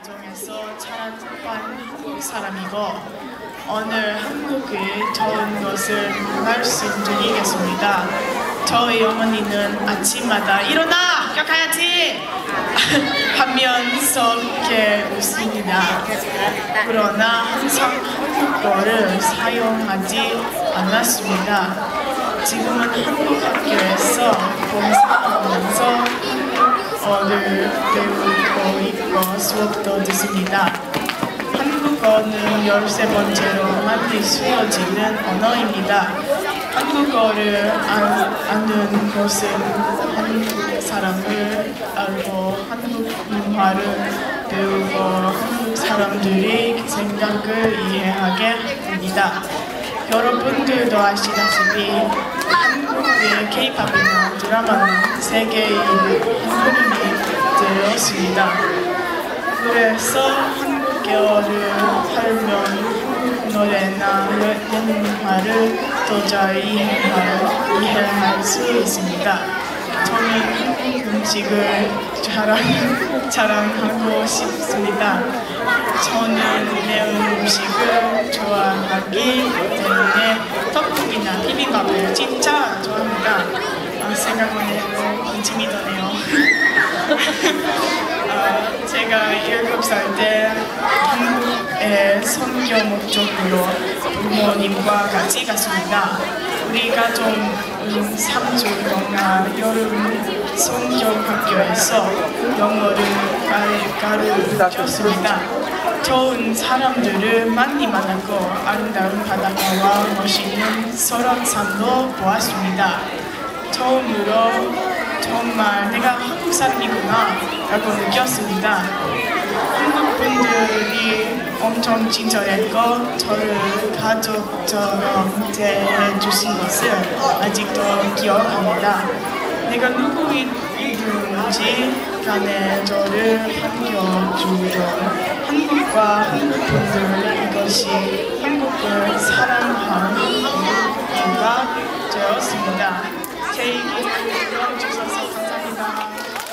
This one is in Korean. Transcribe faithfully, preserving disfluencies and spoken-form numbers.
가정에서 자란 한국 사람이고 오늘 한국의 좋은 것을 말씀드리겠습니다. 저희 어머니는 아침마다 일어나! 가야지! 하면서 이렇게 웃습니다. 그러나 항상 한국어를 사용하지 않았습니다. 지금은 한국 학교에서 봉사하면서 한국어를 배우고 있고 수업도 듣습니다. 한국어는 열세 번째로 많이 쓰여지는 언어입니다. 한국어를 아는 것은 한국 사람을 알고 한국 문화를 배우고 한국 사람들의 생각을 이해하게 합니다. 여러분들도 아시다시피 한국의 케이팝이나 드라마는 세계의 한국인이 되었습니다. 그래서 한국어를 하면 한국 노래나 문화를 더 잘 이해할, 이해할 수 있습니다. 저는 한국 음식을 자랑, 자랑하고 싶습니다. 저는 매운 음식을 좋아하기 때문에 떡볶이나 비빔밥을 진짜 좋아합니다. 아, 생각만 해도 군침이 도네요. 아, 제가 일곱 살 때 한국에 선교 목적으로 부모님과 같이 갔습니다. 우리 가족 삼 주 동안 여름 선교학교에서 영어를 가르쳤습니다. 좋은 사람들을 많이 만나고 아름다운 바닷가와 멋있는 설악산도 보았습니다. 처음으로 정말 내가 한국 사람이구나 라고 느꼈습니다. 한국 분들이 엄청 친절했고 저를 가족처럼 대해주신 것을 아직도 기억합니다. 내가 누구이든지 간에 저를 반겨주던 한국과 한국 분들 이것이 한국을 사랑하는 이유가 되었습니다. 제 얘기 들어주셔서 감사합니다.